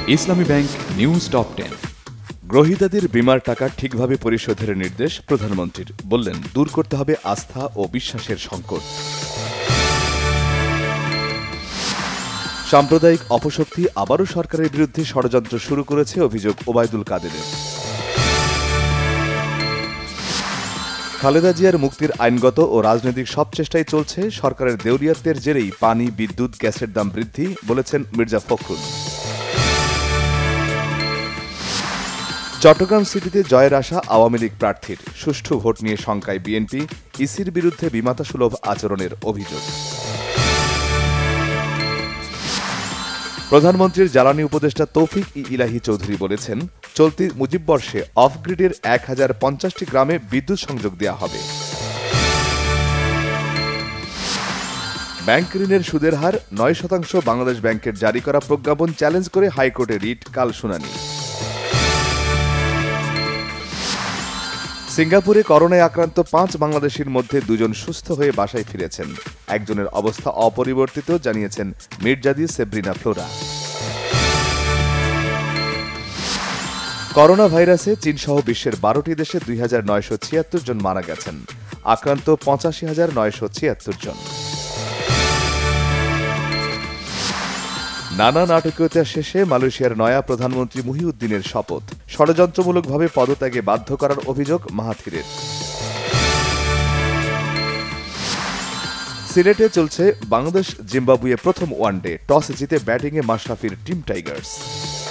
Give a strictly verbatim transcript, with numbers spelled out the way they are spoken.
ইসলামী bank news top ten. গ্রহীতাদের বীমার টাকা ঠিকভাবে পরিশোধের নির্দেশ প্রধানমন্ত্রীর, বললেন দূর করতে হবে আস্থা ও বিশ্বাসের সংকট। সাম্প্রদায়িক অপশক্তি আবারও সরকারের বিরুদ্ধে ষড়যন্ত্র শুরু করেছে, অভিযোগ ওবায়দুল কাদেরের। খালেদা জিয়ার মুক্তির আইনগত ও রাজনৈতিক সব চেষ্টাই চলছে, সরকারের দেউলিয়াত্বের জেরেই পানি, বিদ্যুৎ, গ্যাসের দাম বৃদ্ধি, বলেছেন মির্জা ফখরুল। চট্টগ্রাম সিটিতে জয়ের আশা আওয়ামী লীগ প্রার্থীর, সুষ্ঠু ভোট নিয়ে শঙ্কায় বিএনপি, ইসির বিরুদ্ধে বিমাতাসুলভ আচরণের অভিযোগ। প্রধানমন্ত্রীর জ্বালানি উপদেষ্টা তৌফিক ই ইলাহি চৌধুরী বলেছেন, চলতি মুজিববর্ষে অফ গ্রিডের এক হাজার পঞ্চাশটি গ্রামে বিদ্যুৎ সংযোগ দেওয়া হবে। ব্যাংক ঋণের সুদের হার নয় শতাংশ, বাংলাদেশ ব্যাংকের জারি করা প্রজ্ঞাপন চ্যালেঞ্জ করে হাইকোর্টে রিট, কাল শুনানি। সিঙ্গাপুরে করোনায় আক্রান্ত পাঁচ বাংলাদেশির মধ্যে দুজন সুস্থ হয়ে বাসায় ফিরেছেন, একজনের অবস্থা অপরিবর্তিত, জানিয়েছেন মির্জাদি সেব্রিনা ফ্লোরা। করোনা ভাইরাসে চীনসহ বিশ্বের বারোটি দেশে দুই হাজার নয়শো ছিয়াত্তর জন মারা গেছেন, আক্রান্ত পঁচাশি হাজার নয়শো ছিয়াত্তর জন। নানা নাটকীয়তা শেষে মালয়েশিয়ার নয়া প্রধানমন্ত্রী মুহিউদ্দিনের শপথ, ষড়যন্ত্রমূলকভাবে পদত্যাগে বাধ্য করার অভিযোগ মাহাথিরের। সিলেটে চলছে বাংলাদেশ জিম্বাবুয়ে প্রথম ওয়ানডে, টস জিতে ব্যাটিংয়ে মাশরাফির টিম টাইগার্স।